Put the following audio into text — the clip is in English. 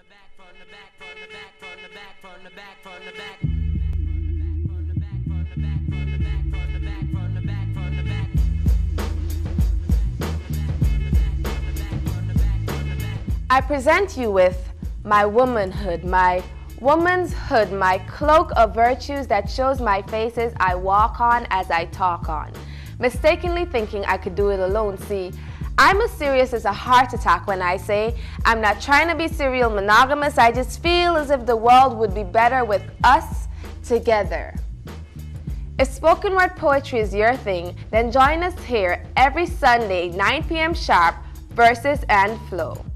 I present you with my womanhood, my woman's hood, my cloak of virtues that shows my faces I walk on as I talk on. Mistakenly thinking I could do it alone. See, I'm as serious as a heart attack when I say I'm not trying to be serial monogamous. I just feel as if the world would be better with us together. If spoken word poetry is your thing, then join us here every Sunday, 9 p.m. sharp, Verses and Flow.